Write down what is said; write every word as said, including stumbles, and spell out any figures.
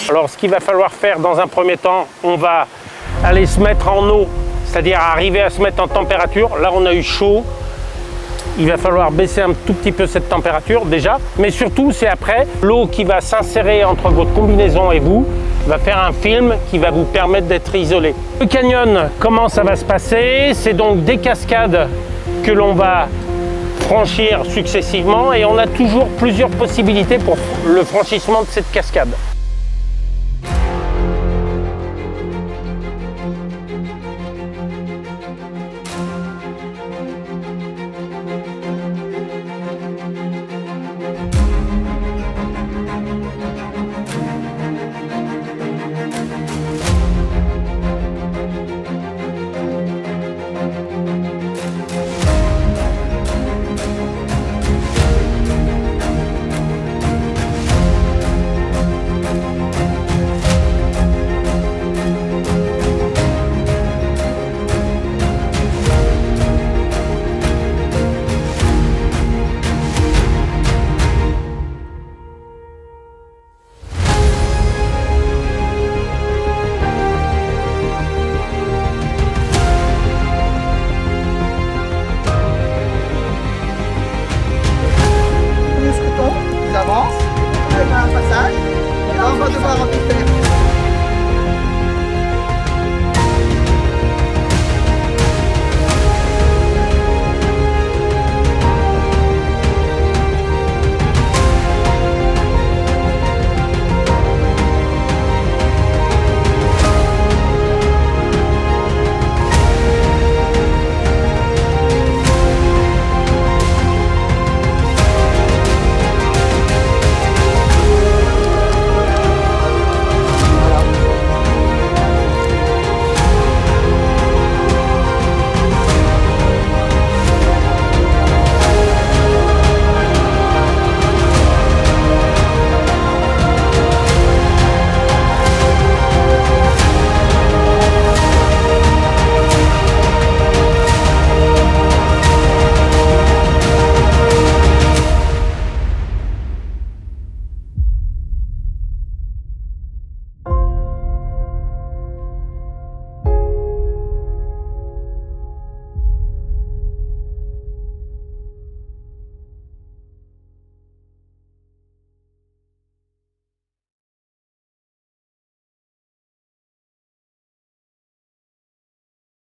Alors ce qu'il va falloir faire dans un premier temps, on va aller se mettre en eau, c'est-à-dire arriver à se mettre en température. Là on a eu chaud, il va falloir baisser un tout petit peu cette température déjà, mais surtout c'est après l'eau qui va s'insérer entre votre combinaison et vous, va faire un film qui va vous permettre d'être isolé. Le canyon, comment ça va se passer? C'est donc des cascades que l'on va franchir successivement et on a toujours plusieurs possibilités pour le franchissement de cette cascade.